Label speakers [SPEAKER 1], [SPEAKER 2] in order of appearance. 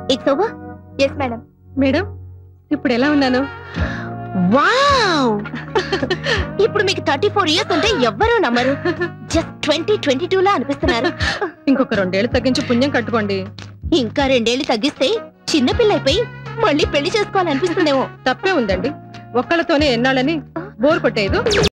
[SPEAKER 1] It's over. Yes madam.
[SPEAKER 2] Madam ఇప్పుడు ఎలా ఉన్నాను?
[SPEAKER 1] వావ్, ఇప్పుడు మీకు 34 ఇయర్స్ అంటే ఎవ్వరూ నమ్మరు. జస్ట్ 2022 లా అనిపిస్తున్నారు.
[SPEAKER 2] ఇంకొక 2 ఏళ్ళు తగ్గించి పుణ్యం కట్టుకోండి.
[SPEAKER 1] ఇంకా 2 ఏళ్ళు తగ్గిస్తే చిన్నపిల్లైపోయి మళ్ళీ పెళ్లి చేసుకోవాలనిపిస్తుందేమో.
[SPEAKER 2] తప్పే ఉందండి, ఒక్కళ్ళతోనే ఎన్నాళ్ళని బోర్ కొట్టేదు.